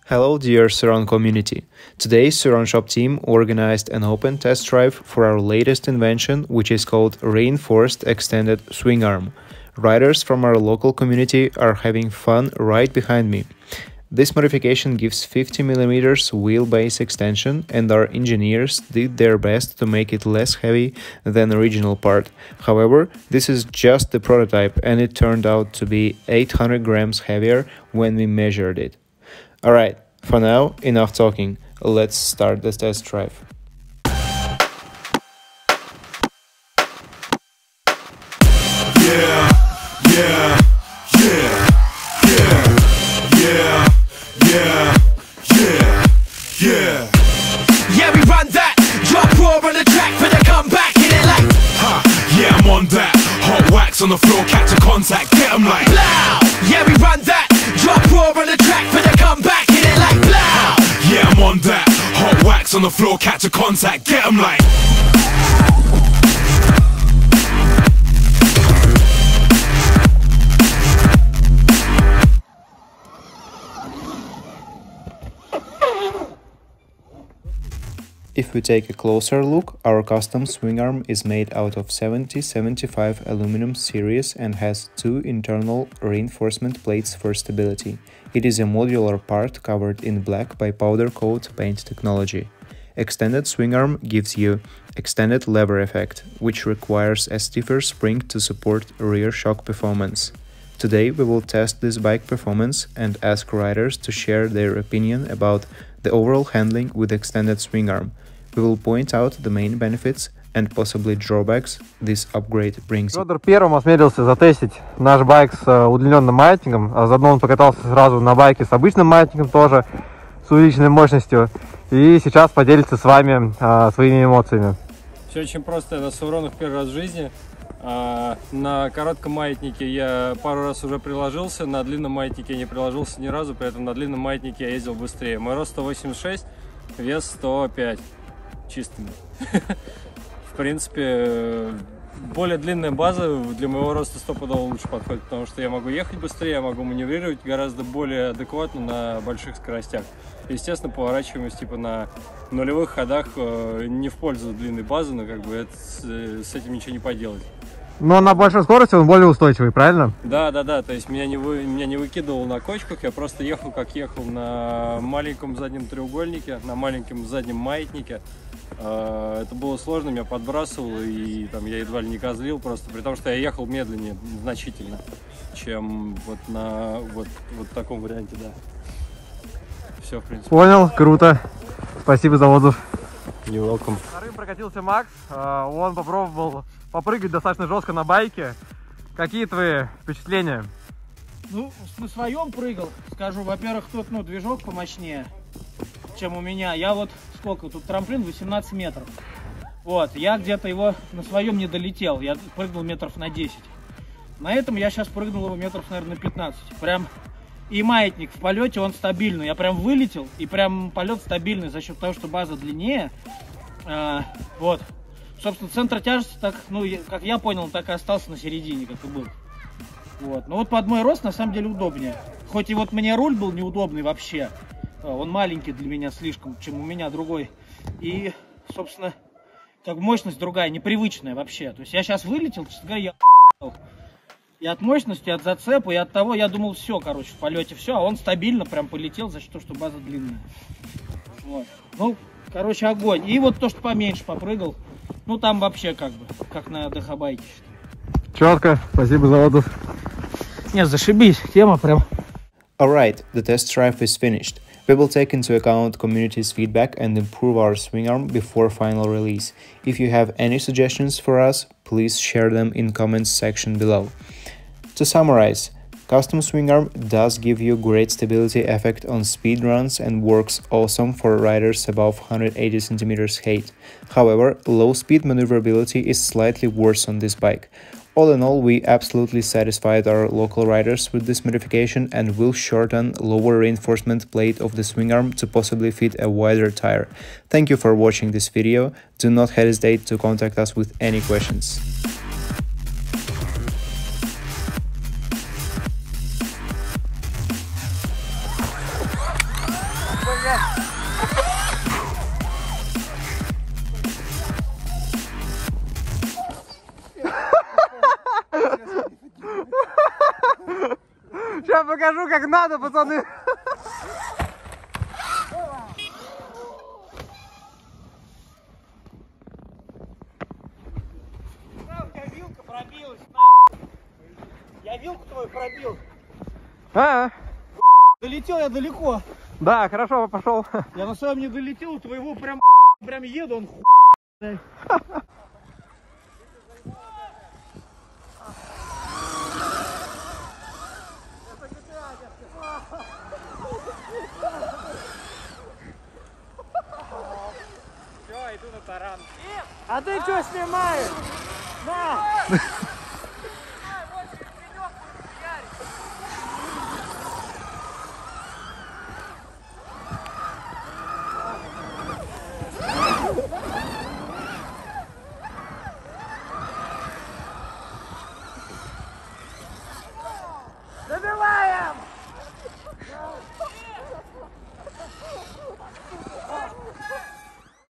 Hello dear Suron community. Today Suron Shop team organized an open test drive for our latest invention, which is called Reinforced Extended Swing Arm. Riders from our local community are having fun right behind me. This modification gives 50mm wheelbase extension, and our engineers did their best to make it less heavy than the original part. However, this is just the prototype and it turned out to be 800 grams heavier when we measured it. Alright, for now, enough talking. Let's start the test drive. Yeah, yeah, yeah, yeah, yeah, yeah, yeah, yeah. Yeah, we run that, drop raw on the track for the comeback, hit it like yeah, I'm on that, hot wax on the floor, catch a contact, get 'em like blow. Yeah, we run that, drop raw on the track for the comeback, hit it like blow. Yeah, I'm on that, hot wax on the floor, catch a contact, get 'em like. If we take a closer look, our custom swing arm is made out of 7075 aluminum series and has two internal reinforcement plates for stability. It is a modular part covered in black by powder coat paint technology. Extended swing arm gives you extended lever effect, which requires a stiffer spring to support rear shock performance. Today we will test this bike performance and ask riders to share their opinion about the overall handling with extended swing arm. We will point out the main benefits and possibly drawbacks this upgrade brings. Федор первым осмелился затестить наш байк с удлиненным маятником, а заодно он покатался сразу на байке с обычным маятником тоже, с увеличенной мощностью, и сейчас поделится с вами своими эмоциями. Все очень просто, я на Суронах первый раз в жизни. На коротком маятнике я пару раз уже приложился, на длинном маятнике я не приложился ни разу, поэтому на длинном маятнике я ездил быстрее. Мой рост 186, вес 105 чистыми. В принципе, более длинная база для моего роста стопудово лучше подходит, потому что я могу ехать быстрее, я могу маневрировать гораздо более адекватно на больших скоростях. Естественно, поворачиваемость типа на нулевых ходах не в пользу длинной базы, но как бы с этим ничего не поделать. Но на большой скорости он более устойчивый, правильно? Да, то есть меня не выкидывал на кочках, я просто ехал как ехал на маленьком заднем треугольнике, на маленьком заднем маятнике. Это было сложно, меня подбрасывало, и там я едва ли не козлил, просто при том, что я ехал медленнее значительно, чем вот на вот таком варианте, да. Все, в принципе. Понял, круто. Спасибо за отзыв. You're welcome. Вторым прокатился Макс, он попробовал попрыгать достаточно жестко на байке. Какие твои впечатления? Ну, на своем прыгал, скажу, во-первых, тут, движок помощнее, чем у меня. Я вот, сколько, тут трамплин 18 метров. Вот, я где-то его на своем не долетел, я прыгнул метров на 10. На этом я сейчас прыгнул его метров, наверное, на 15. Прям, и маятник в полете, он стабильный. Я прям вылетел, и прям полет стабильный за счет того, что база длиннее. Вот. Собственно, центр тяжести, так, как я понял, так и остался на середине, как и был. Вот. Но вот под мой рост, на самом деле, удобнее. Хоть и вот мне руль был неудобный вообще. Он маленький для меня слишком, чем у меня другой. И, собственно, как мощность другая, непривычная вообще. То есть я сейчас вылетел, честно говоря, я и от мощности, и от зацепа, и от того, я думал, все, короче, в полете все, а он стабильно прям полетел за счет того, что база длинная. Вот. Ну, короче, огонь. И вот то, что поменьше попрыгал, там вообще как бы, как на ДХ-байке. Четко, спасибо за отзыв. Не, зашибись, тема прям. Alright, the test drive is finished. We will take into account community's feedback and improve our swing arm before final release. If you have any suggestions for us, please share them in comments section below. To summarize, custom swing arm does give you great stability effect on speed runs and works awesome for riders above 180 cm height. However, low speed maneuverability is slightly worse on this bike. All in all, we absolutely satisfied our local riders with this modification and will shorten lower reinforcement plate of the swing arm to possibly fit a wider tire. Thank you for watching this video. Do not hesitate to contact us with any questions. покажу, как надо, пацаны. Вилка пробилась, я вилку твою пробил. Долетел я далеко. Да, хорошо, пошел. Я на своем не долетел, у твоего прям еду, он Все, иду на таран. А ты что снимаешь? На!